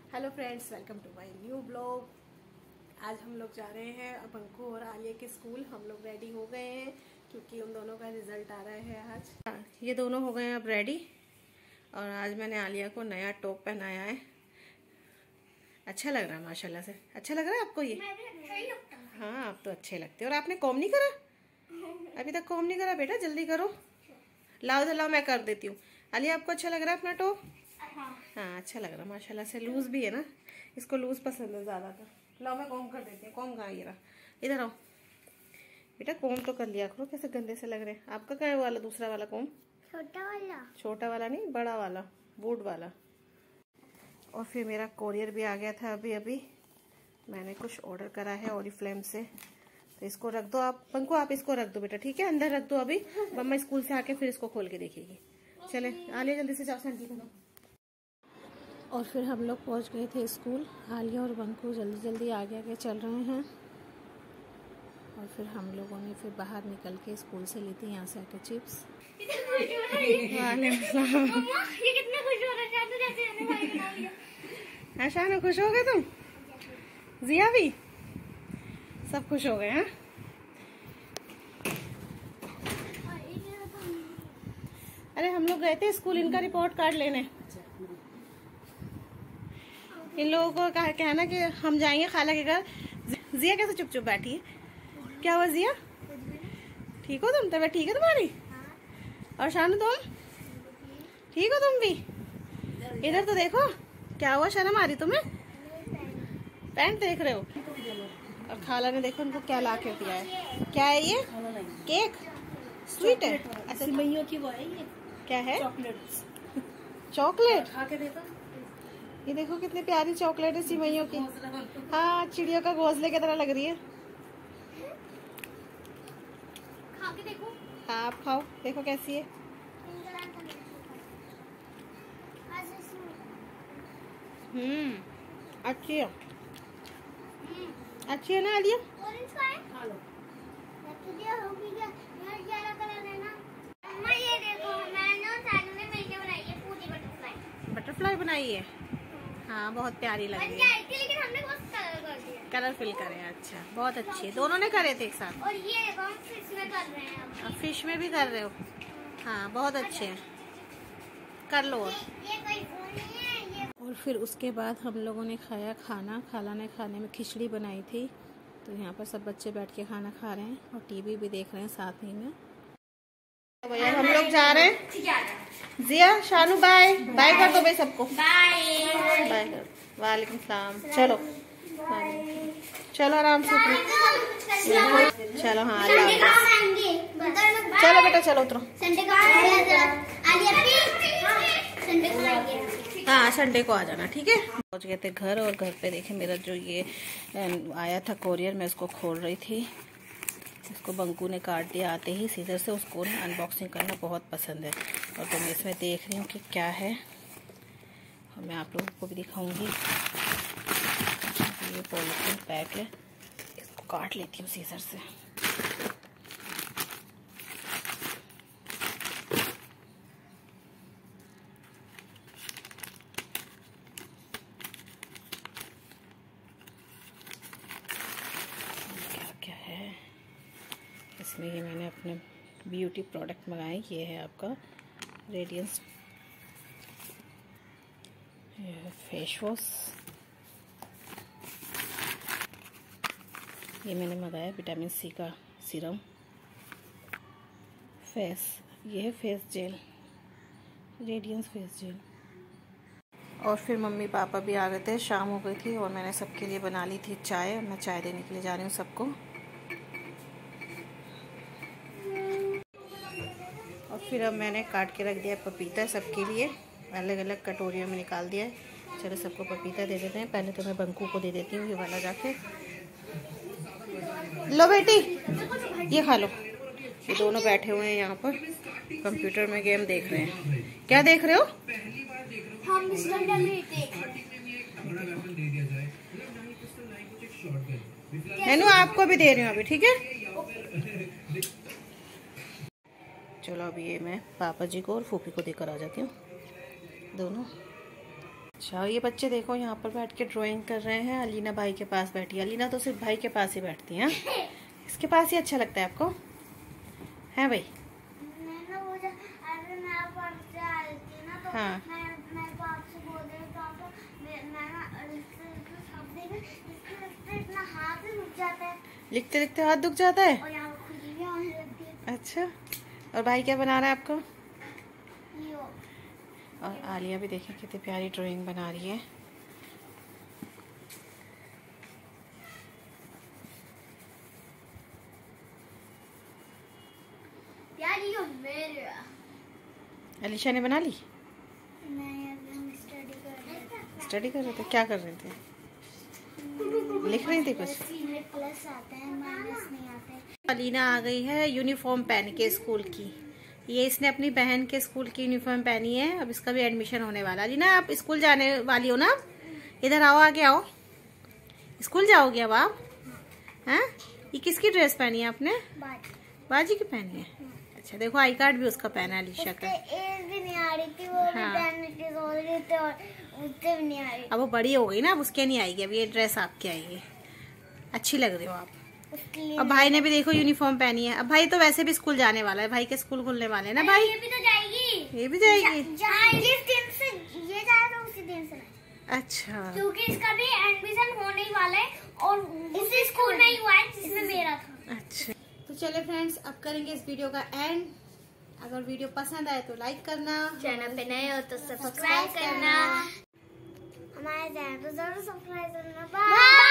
Hello friends, welcome to my new blog. आज हम लोग जा रहे हैं अब अंकु और आलिया के स्कूल। हम लोग रेडी हो गए हैं क्योंकि उन दोनों का रिजल्ट आ रहा है आज। ये दोनों हो गए हैं अब रेडी। और आज मैंने आलिया को नया टॉप पहनाया है। अच्छा लग रहा है माशाल्लाह से। अच्छा लग रहा है आपको ये? हाँ, आप तो अच्छे लगते हो। और आपने कॉम नहीं करा? अभी तक कॉम नहीं करा बेटा, जल्दी करो। लाओ मैं कर देती हूँ। आलिया, आपको अच्छा लग रहा है अपना टॉप? हाँ, अच्छा लग रहा है माशाल्लाह से। लूज भी है ना, इसको लूज पसंद है ज़्यादातर। लाओ मैं कॉम कर देती हूँ। कॉम कहाँ? ये रहा, इधर आओ बेटा। कॉम तो कर लिया करो, कैसे गंदे से लग रहे हैं। आपका क्या वाला दूसरा वाला कॉम? छोटा वाला नहीं, बड़ा वाला, बूट वाला। और फिर मेरा कोरियर भी आ गया था अभी मैंने कुछ ऑर्डर करा है ओरिफ्लेम से। तो इसको रख दो आप पंकु, आप इसको रख दो बेटा, ठीक है? अंदर रख दो अभी। मम्मा स्कूल से आके फिर इसको खोल के देखेगी। चले आलिया, जल्दी से जाओ, सैंडल करो। और फिर हम लोग पहुंच गए थे स्कूल। आलिया और बंकू जल्दी आगे चल रहे हैं। और फिर हम लोगों ने फिर बाहर निकल के स्कूल से ली थी यहाँ से आके चिप्स। शानू, खुश हो गए तुम? जिया भी सब खुश हो गए हैं। अरे हम लोग गए थे स्कूल इनका रिपोर्ट कार्ड लेने। इन लोगों को कहना कि हम जाएंगे खाला के घर। जिया कैसे चुप चुप बैठी है? क्या हुआ जिया? ठीक हो तुम? तबीयत ठीक है तुम्हारी? और शानू, तुम ठीक हो? तुम भी इधर तो देखो। क्या हुआ, शर्म आ रही तुम्हें? पैंट देख रहे हो? और खाला ने देखो उनको क्या ला के दिया है। क्या है ये? केक स्वीट है? अच्छा, सिमइयों की वो है ये। क्या है? चॉकलेट खा के देखो। ये देखो कितनी प्यारी चॉकलेट है सिमइयों की। हाँ, चिड़ियों का घोंसले की तरह लग रही है। खा के देखो। हाँ, आप खाओ, देखो कैसी है। अच्छी है। अच्छी है ना आलिया? बटरफ्लाई बनाई है। हाँ, बहुत प्यारी लग रही है। लेकिन हमने कलरफुल करे। अच्छा, बहुत अच्छी है। दोनों ने करे थे एक साथ। और ये हम फिश में कर रहे हैं। फिश में भी कर रहे हो? हाँ, बहुत अच्छे हैं, कर लो। और फिर उसके बाद हम लोगों ने खाया खाना। खाला ने खाने में खिचड़ी बनाई थी। तो यहाँ पर सब बच्चे बैठ के खाना खा रहे हैं और टीवी भी देख रहे हैं साथ ही में। भैया हम लोग जा रहे हैं। जिया, शानू, बाय बाय कर दो भाई सबको। बाय बाय कर। वालेकुम सलाम। चलो चलो आराम से उतरो। चलो हाँ, चलो बेटा, चलो उतरो। हाँ, संडे को आ जाना, ठीक है? पहुंच गए थे घर। और घर पे देखे मेरा जो ये आया था कोरियर, मैं इसको खोल रही थी। इसको बंकू ने काट दिया आते ही सीजर से। उसको अनबॉक्सिंग करना बहुत पसंद है। और तो मैं इसमें देख रही हूँ कि क्या है, और मैं आप लोगों को भी दिखाऊंगी। ये पॉलीथीन पैक है, इसको काट लेती हूँ सीजर से। क्या है इसमें? ये मैंने अपने ब्यूटी प्रोडक्ट मंगाए। ये है आपका रेडियंस फेस वॉश। ये मैंने मंगाया विटामिन सी का सीरम। ये है face gel, radiance face gel. और फिर मम्मी पापा भी आ गए थे, शाम हो गई थी। और मैंने सबके लिए बना ली थी चाय। और मैं चाय देने के लिए जा रही हूँ सबको। और फिर अब मैंने काट के रख दिया पपीता सबके लिए, अलग अलग कटोरियों में निकाल दिया है। चलो सबको पपीता दे देते हैं। पहले तो मैं बंकू को दे देती हूँ ये वाला जाके। लो बेटी, ये खा लो। ये दोनों बैठे हुए हैं यहाँ पर, कंप्यूटर में गेम देख रहे हैं। क्या देख रहे हो? नैनू, आपको भी दे रही हूँ अभी, ठीक है? चलो अभी ये मैं पापा जी को और फूफी को देकर आ जाती हूँ दोनों। अच्छा, ये बच्चे देखो यहाँ पर बैठ के ड्राइंग कर रहे हैं। अलीना भाई के पास बैठी है। अलीना तो सिर्फ भाई के पास ही बैठती है। इसके पास ही अच्छा लगता है आपको, है भाई? हाँ, लिखते लिखते हाथ दुख जाता है। अच्छा, और भाई क्या बना रहा है आपको? और आलिया भी देखें कितनी प्यारी ड्राइंग बना रही है। अलीशा ने बना ली? स्टडी कर रहे थे? क्या कर रहे थे? लिख रही थी कुछ? प्लस आते हैं, माइनस नहीं आते। अलीना आ गई है यूनिफॉर्म पहन के स्कूल की। ये इसने अपनी बहन के स्कूल की यूनिफॉर्म पहनी है। अब इसका भी एडमिशन होने वाला है। अलीना, आप स्कूल जाने वाली हो ना? इधर आओ, आगे आओ। स्कूल जाओगे अब आप? हैं? ये किसकी ड्रेस पहनी है आपने? बाजी की पहनी है। अच्छा, देखो आई कार्ड भी उसका पहना है अलीशा का। भी नहीं आ रही थी वो, हाँ। भी नहीं आ रही। अब वो बड़ी हो गई ना, अब उसके नहीं आएगी। अब ये ड्रेस आपकी आएगी। अच्छी लग रही हो आप। अब भाई ने भी देखो यूनिफॉर्म पहनी है। अब भाई तो वैसे भी स्कूल जाने वाला है। भाई के स्कूल खुलने वाले हैं ना भाई? ये भी तो जाएगी। ये भी जाएगी? जिस दिन से ये जाएगा उसी दिन से। अच्छा, क्योंकि इसका भी एडमिशन होने ही वाला है और उसी स्कूल में ही हुआ है जिसमें मेरा था। अच्छा, तो चले फ्रेंड्स, अब करेंगे इस वीडियो का एंड। अगर वीडियो पसंद आए तो लाइक करना, चैनल पे नए हो तो सब्सक्राइब करना, हमारे चैनल को जरूर सब्सक्राइब करना। बाय।